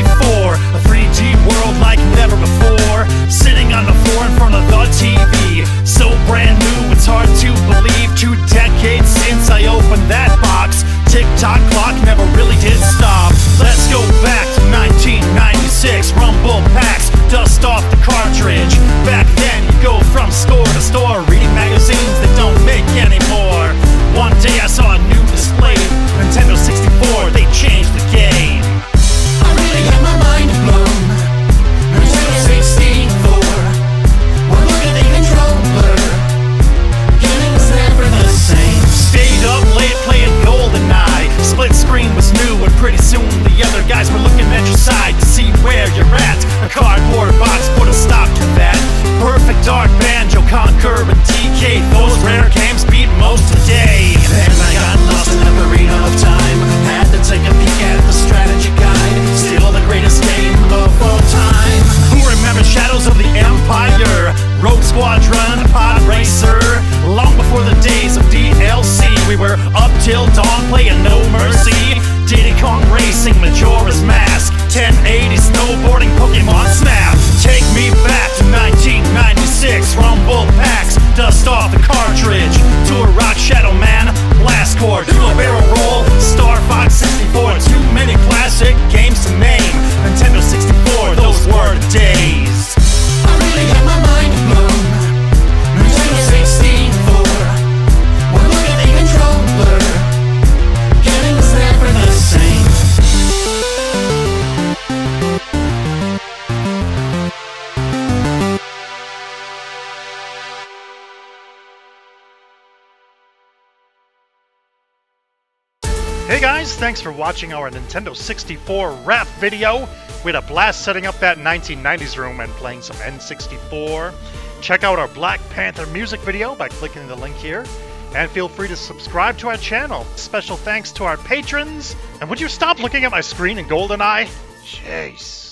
64, a 3D world like never before. Sitting on the floor in front of the TV, so brand new it's hard to believe. 2 decades since I opened that box. Tick-tock clock never really did stop. Let's go back to 1996, Rumble packs, dust off the cartridge. Back then you go from store to store, reading magazines that don't make anymore. One day I saw a new display, Nintendo 64, they changed the game. I really had my mind blown. Nintendo 64. Well, look at the controller. Gaming was never the same. Stayed up late playing GoldenEye. Split screen was new, and pretty soon the other guys were looking at your side to see where you're at. A cardboard box put a stop to that. Perfect Dark, Banjo, Conquer, and DK. Those rare games beat most today. Then I got lost in the arena of time. Had to take a peek at the strategy guide. Still the greatest game of all time. Who remembers Shadows of the Empire, Rogue Squadron, Pod Racer? Long before the days of DLC, we were up till dawn playing No Mercy. Diddy Kong Racing, Majora's Mask, 1080 snowboarding, Pokemon Snap. Take me back to 1996, Rumble packs, dust off the cartridge. Turok, Shadow Man, Blast Core, Dual Barrel Roll, Star Fox 64. Too many classic games to name. Nintendo 64, those were the days. I really had my mind blown. Nintendo 64. Well, look at the controller. Gaming was never the same. Hey guys, thanks for watching our Nintendo 64 wrap video. We had a blast setting up that 1990s room and playing some N64. Check out our Black Panther music video by clicking the link here. And feel free to subscribe to our channel. Special thanks to our patrons. And would you stop looking at my screen in GoldenEye? Jeez.